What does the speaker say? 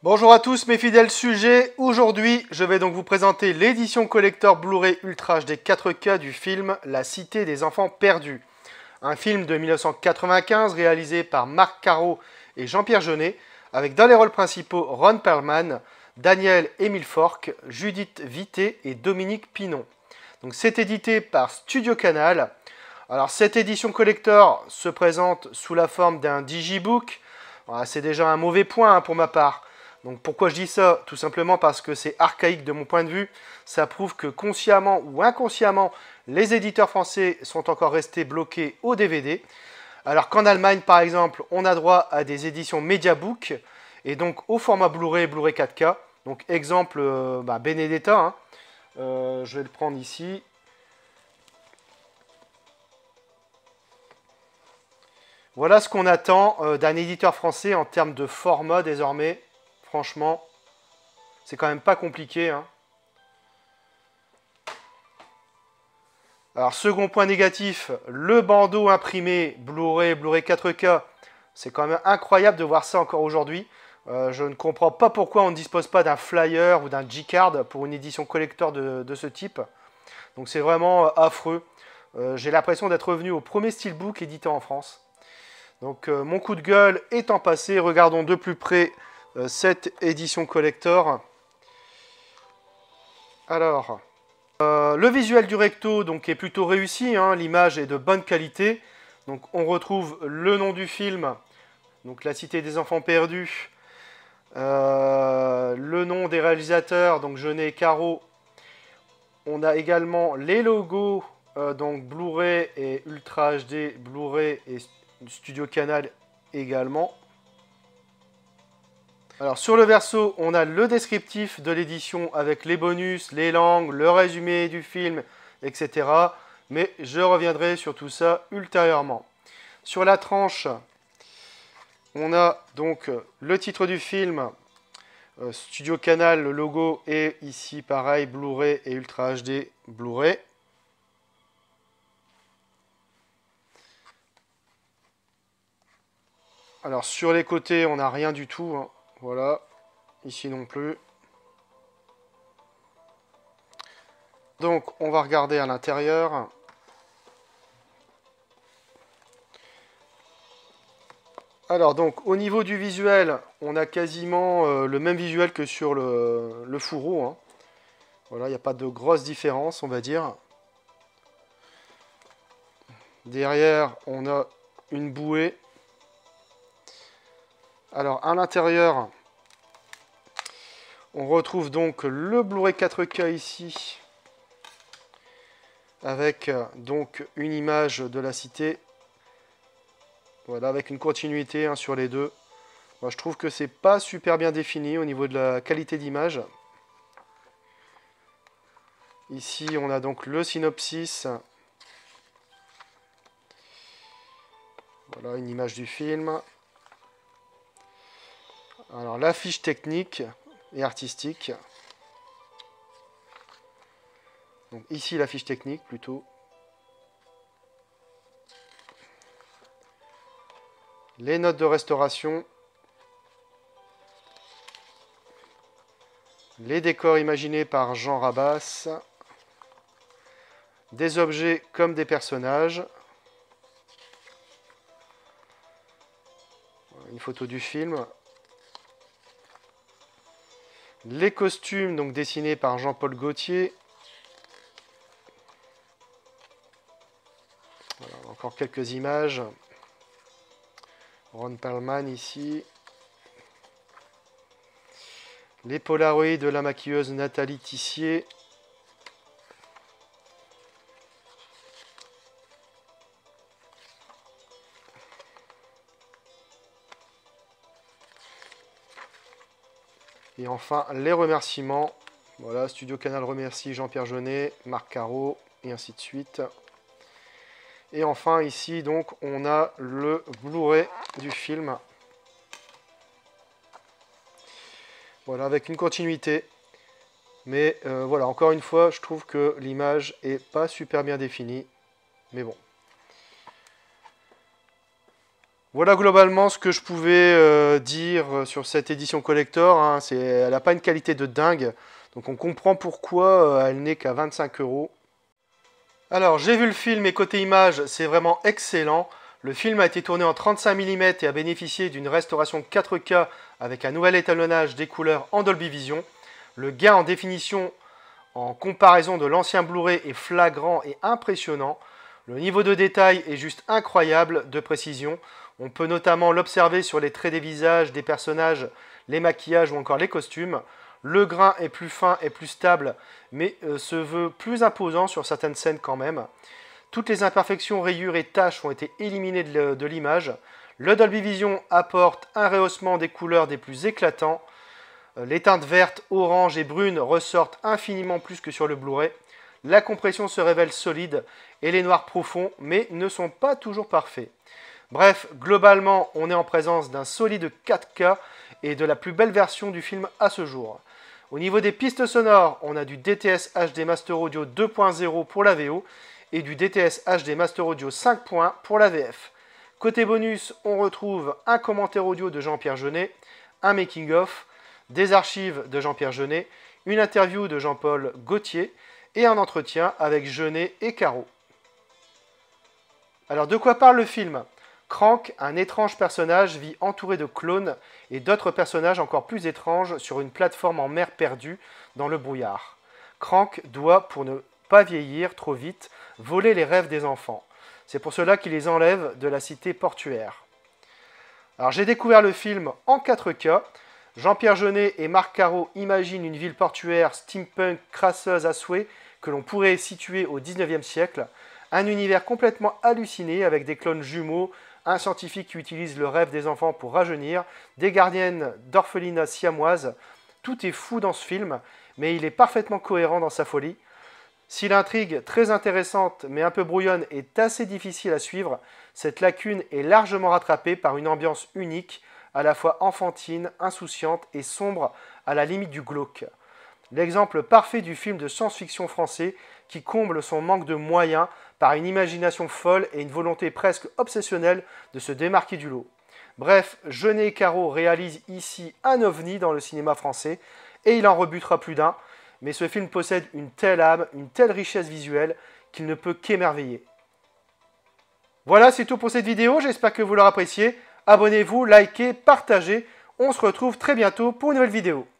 Bonjour à tous mes fidèles sujets, aujourd'hui je vais donc vous présenter l'édition collector Blu-ray Ultra HD 4K du film La Cité des Enfants Perdus. Un film de 1995 réalisé par Marc Caro et Jean-Pierre Jeunet, avec dans les rôles principaux Ron Perlman, Daniel Émile Forque, Judith Vité et Dominique Pinon. Donc c'est édité par Studio Canal. Alors cette édition collector se présente sous la forme d'un digibook. C'est déjà un mauvais point pour ma part. Donc pourquoi je dis ça? Tout simplement parce que c'est archaïque de mon point de vue. Ça prouve que consciemment ou inconsciemment, les éditeurs français sont encore restés bloqués au DVD. Alors qu'en Allemagne, par exemple, on a droit à des éditions Mediabook et donc au format Blu-ray, Blu-ray 4K. Donc exemple Benedetta, hein. Je vais le prendre ici. Voilà ce qu'on attend d'un éditeur français en termes de format désormais. Franchement, c'est quand même pas compliqué, hein. Alors, second point négatif, le bandeau imprimé Blu-ray, Blu-ray 4K. C'est quand même incroyable de voir ça encore aujourd'hui. Je ne comprends pas pourquoi on ne dispose pas d'un flyer ou d'un G-card pour une édition collector de ce type. Donc c'est vraiment affreux. J'ai l'impression d'être revenu au premier steelbook édité en France. Donc mon coup de gueule étant passé, regardons de plus près cette édition collector. Alors, le visuel du recto donc, est plutôt réussi, hein, l'image est de bonne qualité. Donc on retrouve le nom du film, donc La Cité des Enfants Perdus, le nom des réalisateurs, donc Jeunet et Caro. On a également les logos, donc Blu-ray et Ultra HD, Blu-ray et Studio Canal également. Alors sur le verso, on a le descriptif de l'édition avec les bonus, les langues, le résumé du film, etc. Mais je reviendrai sur tout ça ultérieurement. Sur la tranche, on a donc le titre du film, Studio Canal, le logo, et ici pareil, Blu-ray et Ultra HD Blu-ray. Alors sur les côtés, on n'a rien du tout, hein. Voilà, ici non plus. Donc, on va regarder à l'intérieur. Alors, donc, au niveau du visuel, on a quasiment le même visuel que sur le fourreau, hein. Voilà, il n'y a pas de grosse différence, on va dire. Derrière, on a une bouée. Alors, à l'intérieur, on retrouve donc le Blu-ray 4K ici, avec donc une image de la cité. Voilà, avec une continuité, hein, sur les deux. Moi, je trouve que c'est pas super bien défini au niveau de la qualité d'image. Ici, on a donc le synopsis. Voilà, une image du film. Alors, la fiche technique et artistique. Donc, ici, la fiche technique, plutôt. Les notes de restauration. Les décors imaginés par Jean Rabas. Des objets comme des personnages. Une photo du film. Les costumes donc dessinés par Jean-Paul Gaultier. Voilà, encore quelques images. Ron Perlman ici. Les polaroïds de la maquilleuse Nathalie Tissier. Et enfin, les remerciements. Voilà, Studio Canal remercie Jean-Pierre Jeunet, Marc Caro, et ainsi de suite. Et enfin, ici, donc, on a le Blu-ray du film. Voilà, avec une continuité. Mais voilà, encore une fois, je trouve que l'image est pas super bien définie. Mais bon. Voilà globalement ce que je pouvais dire sur cette édition collector, hein. Elle n'a pas une qualité de dingue, donc on comprend pourquoi elle n'est qu'à 25 euros. Alors j'ai vu le film et côté image, c'est vraiment excellent. Le film a été tourné en 35 mm et a bénéficié d'une restauration 4K avec un nouvel étalonnage des couleurs en Dolby Vision. Le gain en définition en comparaison de l'ancien Blu-ray est flagrant et impressionnant. Le niveau de détail est juste incroyable de précision. On peut notamment l'observer sur les traits des visages des personnages, les maquillages ou encore les costumes. Le grain est plus fin et plus stable, mais se veut plus imposant sur certaines scènes quand même. Toutes les imperfections, rayures et taches ont été éliminées de l'image. Le Dolby Vision apporte un rehaussement des couleurs des plus éclatants. Les teintes vertes, oranges et brunes ressortent infiniment plus que sur le Blu-ray. La compression se révèle solide et les noirs profonds, mais ne sont pas toujours parfaits. Bref, globalement, on est en présence d'un solide 4K et de la plus belle version du film à ce jour. Au niveau des pistes sonores, on a du DTS HD Master Audio 2.0 pour la VO et du DTS HD Master Audio 5.1 pour la VF. Côté bonus, on retrouve un commentaire audio de Jean-Pierre Jeunet, un making-of, des archives de Jean-Pierre Jeunet, une interview de Jean-Paul Gaultier et un entretien avec Jeunet et Caro. Alors de quoi parle le film ? Crank, un étrange personnage, vit entouré de clones et d'autres personnages encore plus étranges sur une plateforme en mer perdue dans le brouillard. Crank doit, pour ne pas vieillir trop vite, voler les rêves des enfants. C'est pour cela qu'il les enlève de la cité portuaire. Alors j'ai découvert le film en 4K. Jean-Pierre Jeunet et Marc Caro imaginent une ville portuaire steampunk crasseuse à souhait que l'on pourrait situer au 19e siècle. Un univers complètement halluciné avec des clones jumeaux, un scientifique qui utilise le rêve des enfants pour rajeunir, des gardiennes d'orphelinat siamoises. Tout est fou dans ce film, mais il est parfaitement cohérent dans sa folie. Si l'intrigue, très intéressante mais un peu brouillonne, est assez difficile à suivre, cette lacune est largement rattrapée par une ambiance unique, à la fois enfantine, insouciante et sombre à la limite du glauque. L'exemple parfait du film de science-fiction français qui comble son manque de moyens par une imagination folle et une volonté presque obsessionnelle de se démarquer du lot. Bref, Jeunet et Caro réalisent ici un ovni dans le cinéma français et il en rebutera plus d'un, mais ce film possède une telle âme, une telle richesse visuelle qu'il ne peut qu'émerveiller. Voilà, c'est tout pour cette vidéo, j'espère que vous l'aurez apprécié. Abonnez-vous, likez, partagez. On se retrouve très bientôt pour une nouvelle vidéo.